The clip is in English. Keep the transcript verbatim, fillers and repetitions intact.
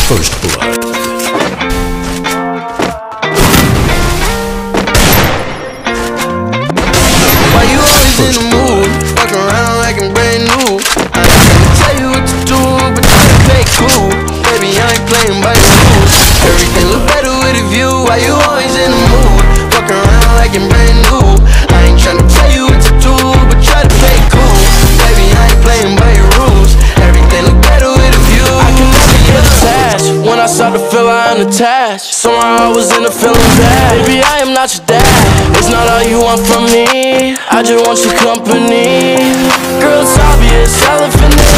First Blood. Why you always in the mood? Walk around like I'm brand new. I ain't gonna tell you what to do, but try to play cool. Baby, I ain't playing by your rules. Everything look better with a view. Why you always in the mood? Walk around like I'm brand new. I ain't tryna tell you what to do, but try to play cool. Baby, I ain't playing by your rules. Everything look better with a view. I can never get attached. When I start to feel I am attached, somehow I was in the feeling bad. Baby, I am not your dad. It's not all you want from me. I just want your company. Girl, it's obvious, elephant in